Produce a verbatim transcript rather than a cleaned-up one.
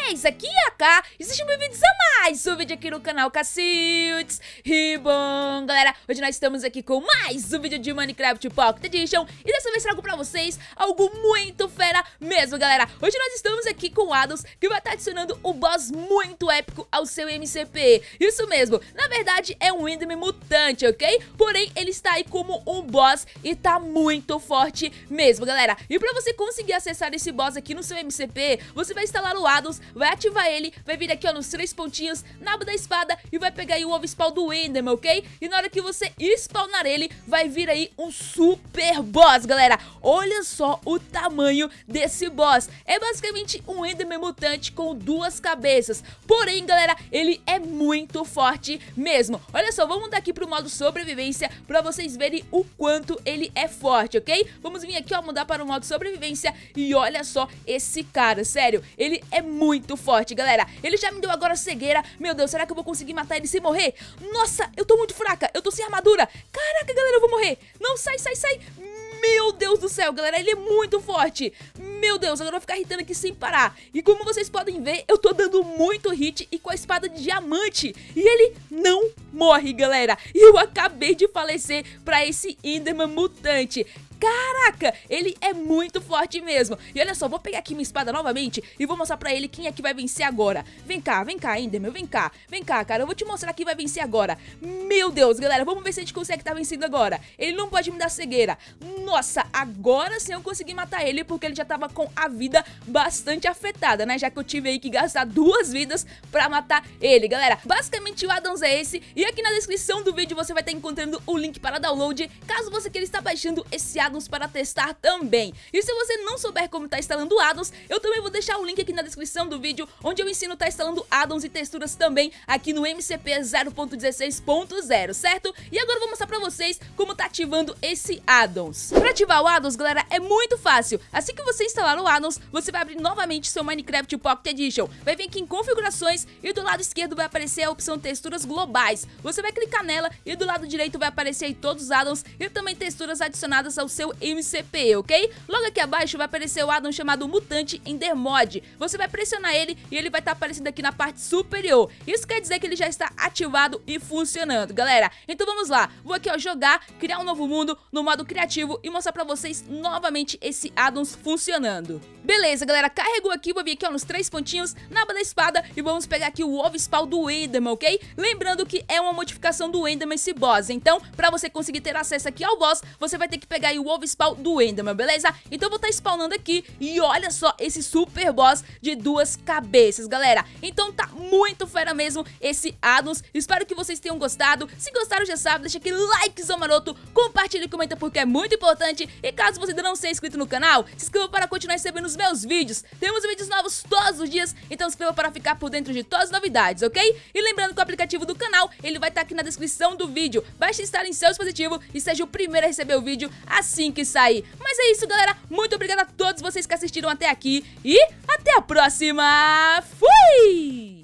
vocês? Aqui é a K e sejam bem-vindos a mais um vídeo aqui no canal Cacildes. E bom, galera, hoje nós estamos aqui com mais um vídeo de Minecraft Pocket Edition. E dessa vez trago pra vocês algo muito fera mesmo, galera. Hoje nós estamos aqui com o Addons, que vai estar adicionando um boss muito épico ao seu M C P. Isso mesmo, na verdade é um Enderman mutante, ok? Porém, ele está aí como um boss e tá muito forte mesmo, galera. E pra você conseguir acessar esse boss aqui no seu M C P, você vai instalar o Addons, vai ativar ele, vai vir aqui ó nos três pontinhos, na aba da espada e vai pegar aí o ovo spawn do Enderman, ok? E na hora que você spawnar ele, vai vir aí um super boss, galera. Olha só o tamanho desse boss. É basicamente um Enderman mutante com duas cabeças. Porém, galera, ele é muito forte mesmo. Olha só, vamos mudar aqui pro modo sobrevivência pra vocês verem o quanto ele é forte, ok? Vamos vir aqui ó, mudar para o modo sobrevivência e olha só esse cara, sério, ele é muito forte, galera. Ele já me deu agora cegueira. Meu Deus, será que eu vou conseguir matar ele sem morrer? Nossa, eu tô muito fraca, eu tô sem armadura. Caraca, galera, eu vou morrer. Não, sai, sai, sai. Meu Deus do céu, galera, ele é muito forte. Meu Deus, agora eu vou ficar hitando aqui sem parar. E como vocês podem ver, eu tô dando muito hit e com a espada de diamante. E ele não morre, galera. E eu acabei de falecer pra esse Enderman mutante. Caraca, ele é muito forte mesmo. E olha só, vou pegar aqui minha espada novamente e vou mostrar pra ele quem é que vai vencer agora. Vem cá, vem cá, Enderman, vem cá. Vem cá, cara, eu vou te mostrar quem vai vencer agora. Meu Deus, galera, vamos ver se a gente consegue estar vencendo agora. Ele não pode me dar cegueira. Nossa, agora sim eu consegui matar ele, porque ele já tava com a vida bastante afetada, né? Já que eu tive aí que gastar duas vidas pra matar ele, galera. Basicamente o Addons é esse. E aqui na descrição do vídeo você vai estar encontrando o link para download, caso você queira estar baixando esse Addons para testar também. E se você não souber como tá instalando o Addons, eu também vou deixar o link aqui na descrição do vídeo, onde eu ensino tá instalando Addons e texturas também aqui no M C P zero ponto dezesseis ponto zero, certo? E agora eu vou mostrar pra vocês como tá ativando esse Addons. Pra ativar o Addons, galera, é muito fácil. Assim que você instalar o Addons, você vai abrir novamente seu Minecraft Pocket Edition. Vai vir aqui em configurações e do lado esquerdo vai aparecer a opção texturas globais. Você vai clicar nela e do lado direito vai aparecer aí todos os Addons e também texturas adicionadas ao seu M C P, ok? Logo aqui abaixo vai aparecer o Addon chamado Mutante Ender Mod. Você vai pressionar ele e ele vai estar aparecendo aqui na parte superior. Isso quer dizer que ele já está ativado e funcionando, galera. Então vamos lá. Vou aqui ó, jogar, criar um novo mundo no modo criativo e mostrar pra vocês novamente esse Addons funcionando. Beleza, galera, carregou aqui, vou vir aqui ó, nos três pontinhos, na aba da espada e vamos pegar aqui o ovo spawn do Enderman, ok? Lembrando que é uma modificação do Enderman esse boss. Então, pra você conseguir ter acesso aqui ao boss, você vai ter que pegar aí o ovo spawn do Enderman, beleza? Então eu vou estar spawnando aqui e olha só esse super boss de duas cabeças, galera. Então tá muito fera mesmo esse Addons. Espero que vocês tenham gostado. Se gostaram, já sabe, deixa aquele likezão maroto, compartilha e comenta porque é muito importante. E caso você ainda não seja inscrito no canal, se inscreva para continuar recebendo os meus vídeos. Temos vídeos novos todos os dias, então se inscreva para ficar por dentro de todas as novidades, ok? E lembrando que o aplicativo do canal, ele vai estar aqui na descrição do vídeo. Baixe instalar em seu dispositivo e seja o primeiro a receber o vídeo assim que sair. Mas é isso, galera. Muito obrigada a todos vocês que assistiram até aqui. E até a próxima. Fui!